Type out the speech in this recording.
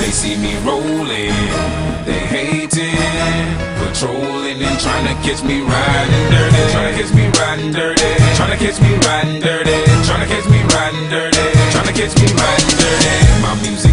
they see me rolling, they hating, patrolling and trying to catch me riding dirty, trying to catch me riding dirty, trying to catch me riding dirty, trying to catch me riding dirty, trying to catch me riding dirty. My music